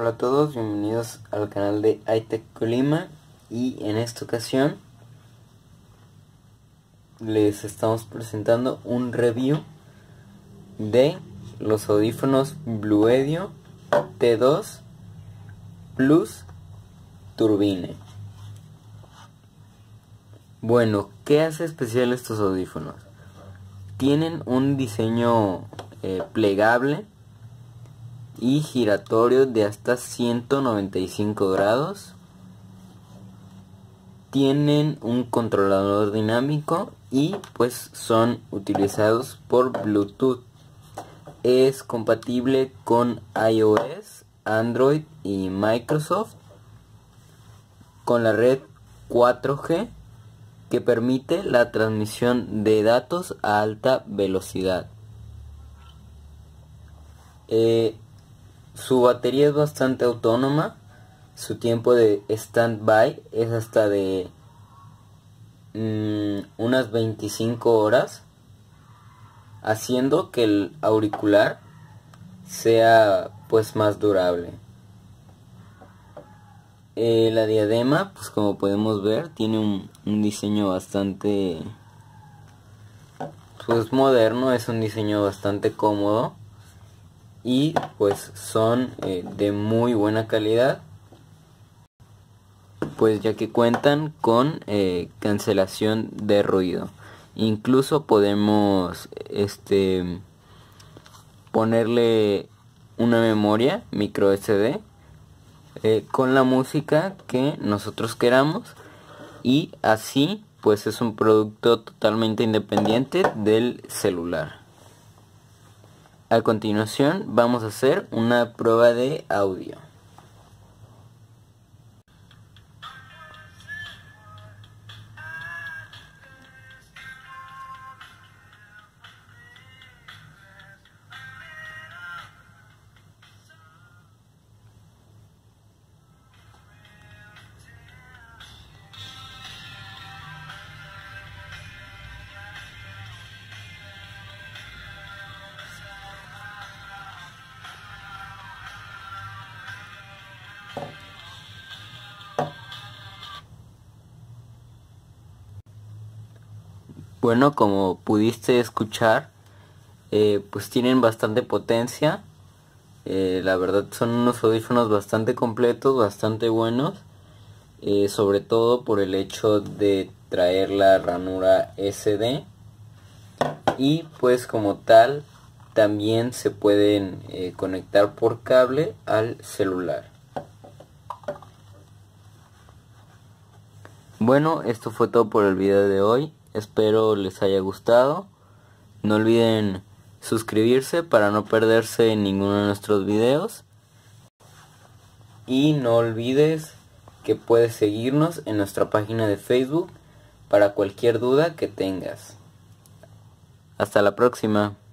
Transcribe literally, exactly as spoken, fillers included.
Hola a todos, bienvenidos al canal de iTech Colima, y en esta ocasión les estamos presentando un review de los audífonos Bluedio T dos Plus Turbine. Bueno, ¿qué hace especial estos audífonos? Tienen un diseño eh, plegable y giratorio de hasta ciento noventa y cinco grados. Tienen un controlador dinámico y pues son utilizados por Bluetooth. Es compatible con iOS, Android y Microsoft, con la red cuatro G que permite la transmisión de datos a alta velocidad. Eh, Su batería es bastante autónoma. Su tiempo de stand-by es hasta de mmm, unas veinticinco horas, haciendo que el auricular sea pues más durable. Eh, la diadema, pues como podemos ver, tiene un, un diseño bastante pues moderno. Es un diseño bastante cómodo y pues son eh, de muy buena calidad, pues ya que cuentan con eh, cancelación de ruido. Incluso podemos este ponerle una memoria micro S D eh, con la música que nosotros queramos, y así pues es un producto totalmente independiente del celular. A continuación vamos a hacer una prueba de audio. Bueno, como pudiste escuchar, eh, pues tienen bastante potencia. Eh, la verdad son unos audífonos bastante completos, bastante buenos. Eh, sobre todo por el hecho de traer la ranura S D. Y pues como tal, también se pueden eh, conectar por cable al celular. Bueno, esto fue todo por el video de hoy. Espero les haya gustado. No olviden suscribirse para no perderse ninguno de nuestros videos. Y no olvides que puedes seguirnos en nuestra página de Facebook para cualquier duda que tengas. Hasta la próxima.